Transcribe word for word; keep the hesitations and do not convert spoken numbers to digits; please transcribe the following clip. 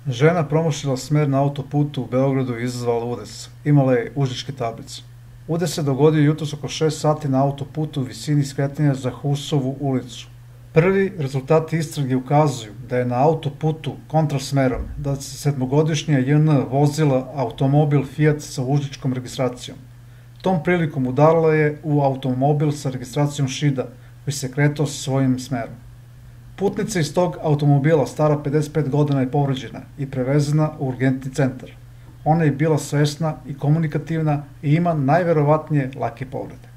Žena promašila smer na autoputu u Beogradu i izazvala udes. Imala je užičke tablice. Udes se dogodio jutros oko šest sati na autoputu u visini skretanja za Husovu ulicu. Prvi rezultati istrage ukazuju da je na autoputu kontrasmerom dvadesetsedmogodišnja J N vozila automobil Fiat sa užičkom registracijom. Tom prilikom udarila je u automobil sa registracijom Šida, koji se kretao svojim smerom. Putnica iz tog automobila, stara pedeset pet godina, je povređena i prevezena u urgentni centar. Ona je bila svesna i komunikativna i ima najverovatnije lake povrede.